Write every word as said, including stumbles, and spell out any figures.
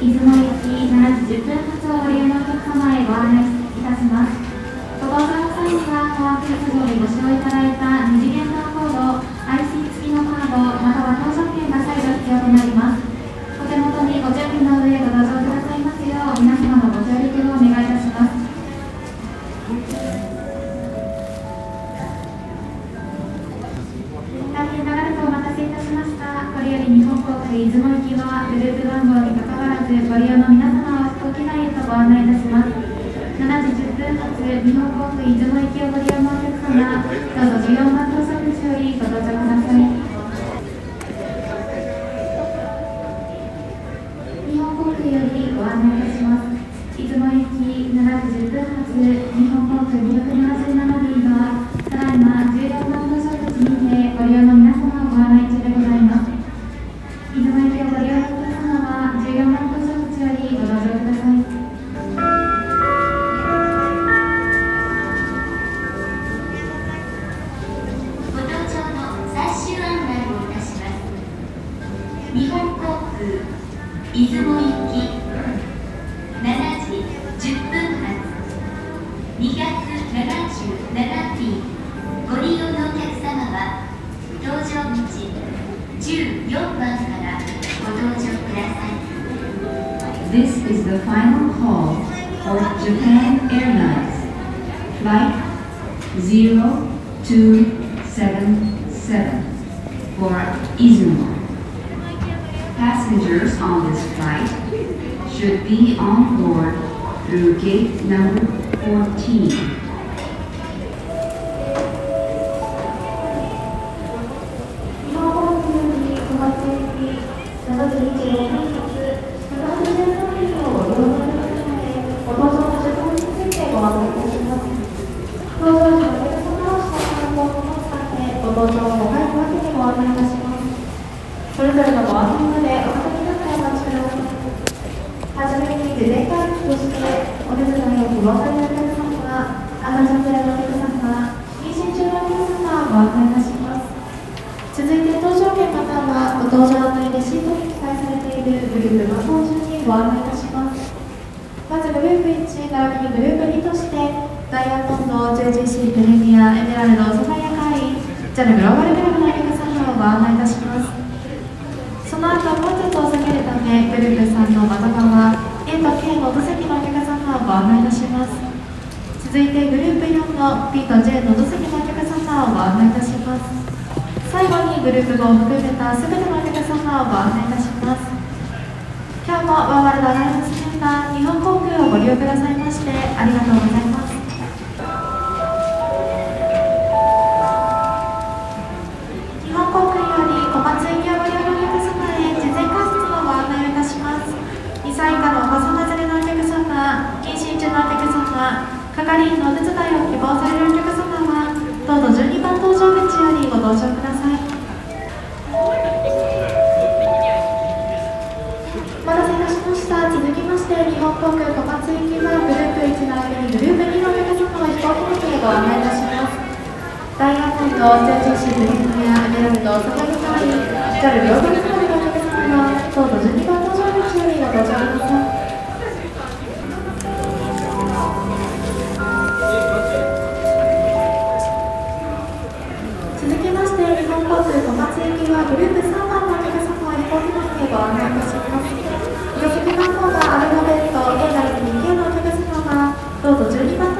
出雲行きしちじじゅっぷん発をご利用のお客様へご案内いたします。ご搭乗の際には、保安検査場でご使用いただいた二次元バーコード、アイシー 付きのカード、または搭乗券が再度必要となります。お手元にご準備の上、ご搭乗くださいますよう、皆様のご協力をお願いいたします。大変長らくお待たせいたしました。これより日本航空出雲行きはグループ番号にかかわらずご利用の皆様は飛行機内へとご案内いたします。しちじじゅっぷん発日本航空出雲行きをご利用のお客様、どうぞじゅうよんばん搭乗口よりご到着ください。日本航空よりご案内いたします。出雲行きしちじじゅっぷん発日本航空にひゃくななじゅうなな便はただいまじゅうよんばん搭乗口にてご利用の皆様をご案内中でございます。出雲行きをご利用のお客様はじゅうよんばん搭乗口よりご搭乗ください。 ご搭乗の最終案内をいたします。日本航空出雲行きしちじじゅっぷん発にひゃくななじゅうなな便ご利用のお客様は搭乗口じゅうよんばんからご搭乗ください。 This is the final call for Japan Airlines Flight zero two seven seven for Izumo. Passengers on this flight should be on board through gate number fourteen. 日本航空より小松行きしちじにじゅうごふん発ひゃくはちじゅうさん便をご利用のお客様へご搭乗の時間についてご案内いたします。搭乗時のお客様をした観光を持つため、ご搭乗をご回分けてご案内いたします。それぞれのご案内までおかけになってお待ちください。はじめに事前会議としてお手伝いを希望されるお客様は赤ちゃん連れのお客様、妊娠中のお客様をご案内いたします。続いて搭乗券またはご搭乗案内レシートに記載されているグループ番号順にご案内いたします。まずグループいち並びにグループにとしてダイヤモンド、ジェージーシー プレミア、エメラルド、サファイア会員、ジャルグローバルクラブのお客様をご案内いたします。その後混雑を避けるためグループさんの窓側 A と K の土席のお客様をご案内いたします。続いてグループよんの P と J の土席のお客様をご案内いたします。最後にグループごを含めたすべてのお客様をご案内いたします。今日もワーワールドアライアンスメンバー日本航空をご利用くださいましてありがとうございます。日本航空より小松行きをご利用のお客様へ事前解説のご案内をいたします。にさい以下のお子様連れのお客様、妊娠中のお客様、係員のお手伝いを希望されるお客様はどうぞじゅうにばん搭乗口よりご搭乗ください。お待たせいたしました。続きまして日本航空小松行きはグループいち並びにグループにのお客様を飛行機内へご案内いたします。ダイヤモンド、ジェージーシー プレミア、エメラルド、サファイア会員、ジャルグローバルクラブのお客様はどうぞじゅうにばん搭乗口よりご搭乗ください。続きまして日本航空小松行きはグループさんばんのお客様を飛行機内へご案内いたします。座席番号がアルファベット A 並びにきゅうのお客様はどうぞじゅうにばん